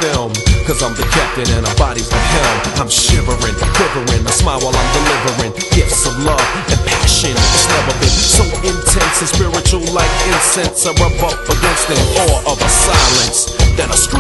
film. Cause I'm the captain and our body's the helm. I'm shivering, quivering, I smile while I'm delivering gifts of love and passion. It's never been so intense and spiritual like incense. I rub up against the awe of a silence that I scream